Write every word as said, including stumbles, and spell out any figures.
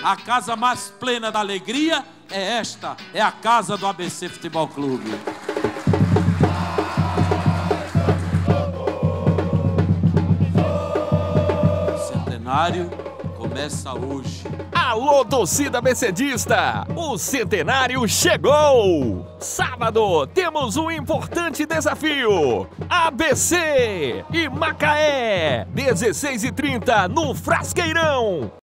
A casa mais plena da alegria é esta, é a casa do A B C Futebol Clube. O centenário começa hoje. Alô, torcida abecedista! O centenário chegou! Sábado temos um importante desafio. A B C e Macaé, dezesseis e trinta no Frasqueirão.